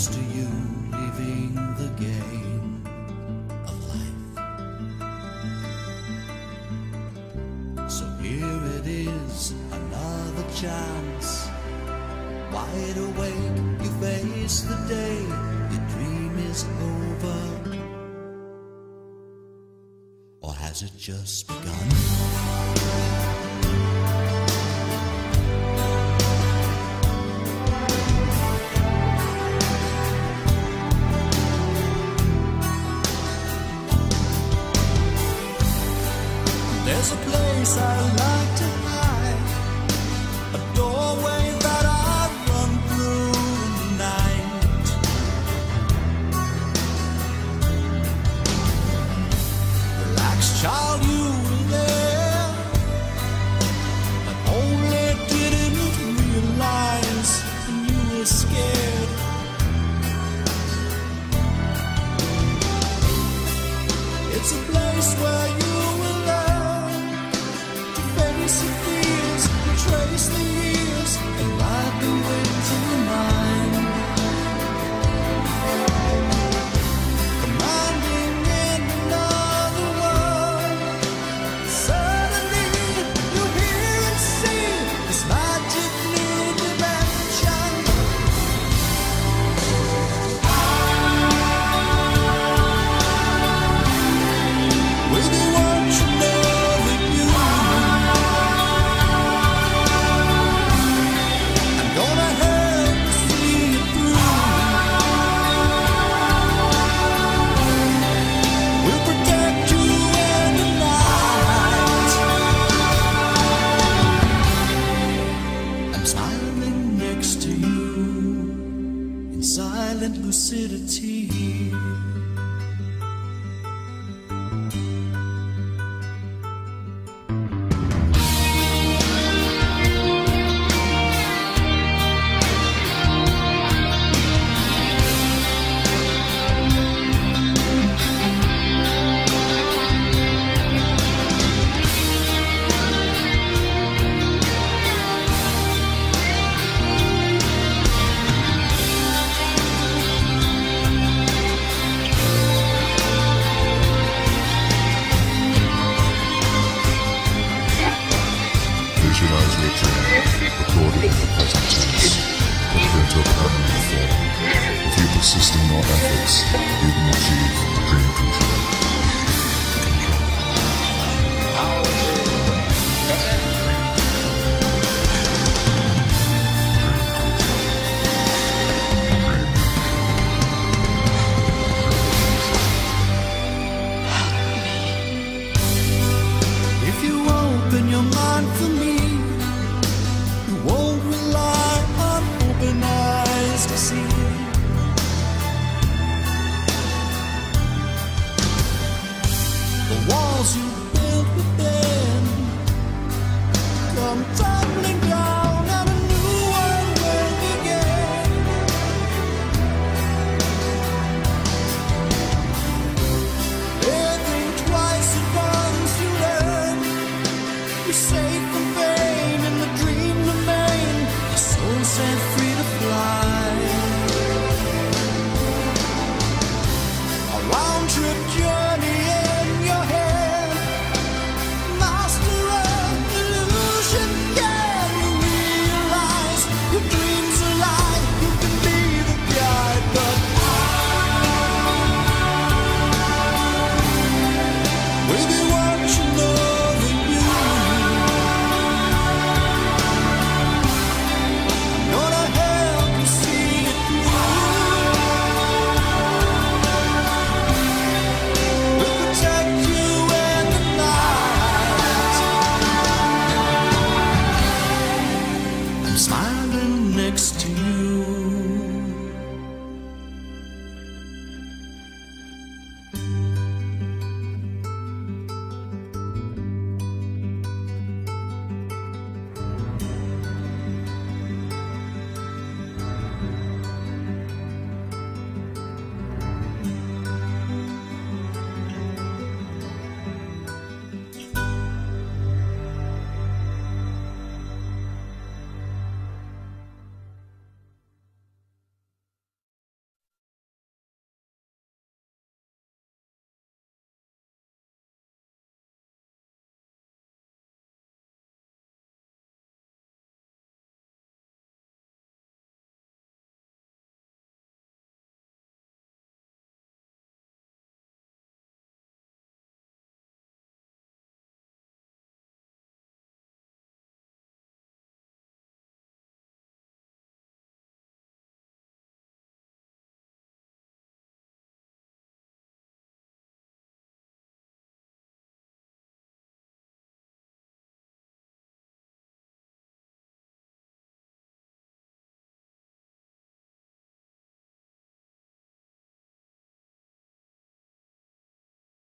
close to you, living the game of life. So here it is, another chance. Wide awake, you face the day, your dream is over. Or has it just begun? There's a place I like to hide, a doorway that I run through the night. Relax, child, you were there, but only didn't realize when you were scared. It's a place where you will learn to face your fears, trace the years, and ride the winds of your mind. Commanding in another world, suddenly you hear and see this magic new dimension. With you what you know that you, I'm gonna help you see it through. We'll protect you in the night. I'm smiling next to you in silent lucidity. Visualize your dream, recorded in the present tense, put it into a permanent form. If you persist in your efforts, you can achieve dream control. If you open your mind for me, you won't rely on open eyes to see. The walls you built within come tumbling down, and a new one will begin. Living twice at once, you learn. You're safe from pain, and the dream remain. Your soul set free to fly. A round-trip journey in your head. Master of illusion, can you realize your dreams are alive? You can be the guide, but with you what you know that you, gonna help you see it through. We'll protect you in the night. I'm smiling next to